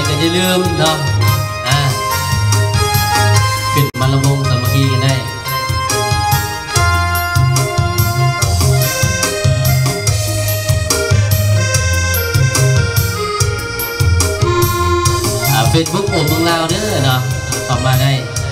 ก็อย่าลืมเนาะขึ้นมาละวงสามัคคีกันได้Facebook โอมเมืองลาวเด้อเนาะเข้ามาได้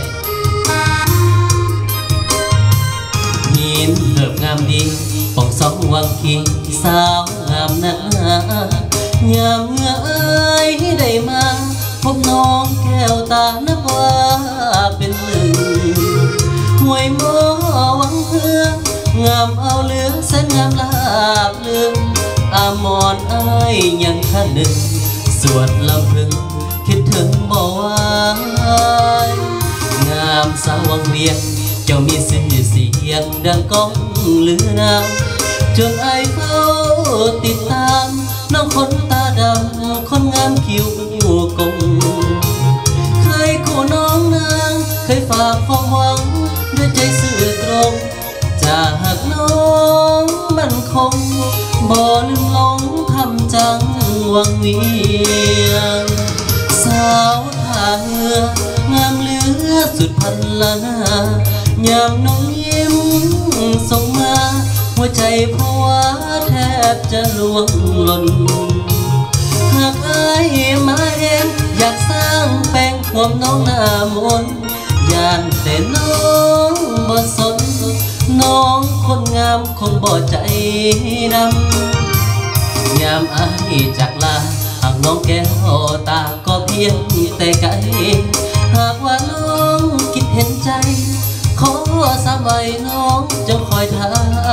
หินเถิบงามดีปองสองวังคีสาวงามหน้ายามเงยได้มาพบน้องแก้วตานับว่าเป็นหนึ่งห่วยหมอวังเพื่องามเอาเลือแสนงามลาบเลืองอามอนอ้ายยังข้าหนึ่งสวดลำพึงคิดถึงบ่วายงามสาววังเวียงเจ้ามีชื่อเสียงดังก้องลือนามจนไอเฝ้าติดตามน้องคนตาดำคนงามคิ้วกงเคยคู่น้องนางเคยฝากความหวังด้วยใจซื่อตรงจากหากน้องมันคงบ่ลืมหลงทำจังวังเวียงสาวท่าเรืองามเหลือสุดพันละนายามน้องยิ้มส่งมาหัวใจภาวะแทบจะล่วงหล่นหากอายมาเองอยากสร้างแปลงความน้องหน้ามนย่านแต่น้องบ่สนน้องคนงามคงบ่ใจดำยามอายจากลาหากน้องแก้วตาก็เพียงแต่ไกลหากว่าน้องคิดเห็นใจขอสามใบน้องจงคอยท่า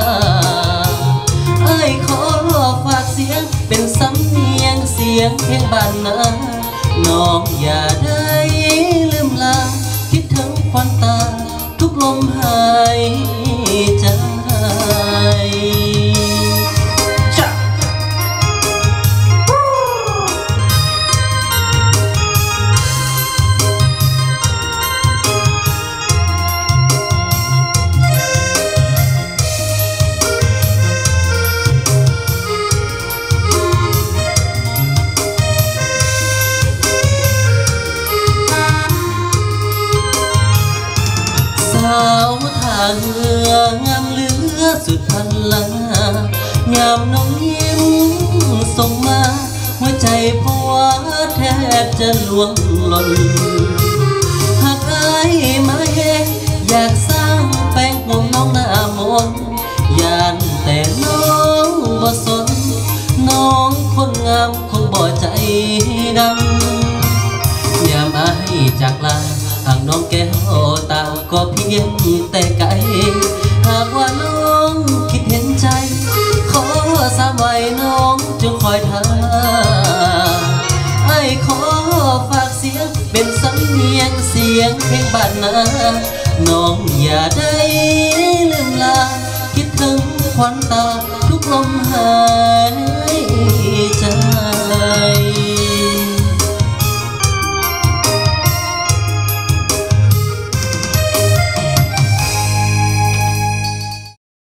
ไอ้ขอฝากเสียงเป็นสำเนียงเสียงเพลงบ้านนาน้องอย่าได้ลืมลาคิดถึงควันตาทุกลมหายใจสาวท่าเรืองามเหลือสุดพันลายามน้องยิ้มส่งมาหัวใจภาวะแทบจะล่วงหล่นหากอายมาเองอยากสร้างแปลงห่วงน้องหน้ามนย่านแต่น้องบ่สนน้องคนงามคงบ่ใจดำยามอายจากลาหากน้องแก้วตาก็เพียงแต่ไกลหากว่าน้องคิดเห็นใจขอสามใบน้องจงคอยท่าไอ้ขอฝากเสียงเป็นสำเนียงเสียงเพลงบ้านนาน้องอย่าได้ลืมลาคิดถึงควันตาทุกลมหาย